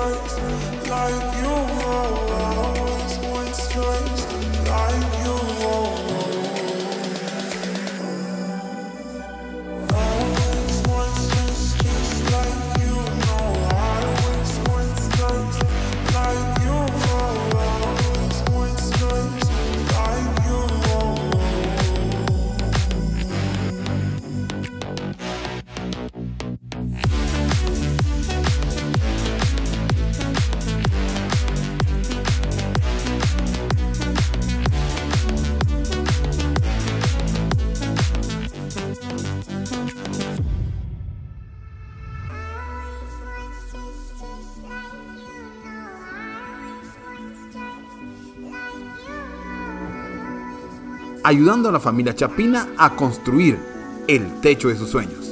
straight, like you always went straight, like you always went straight, just like you know. I always went straight, like you always went straight, like you ayudando a la familia Chapina a construir el techo de sus sueños.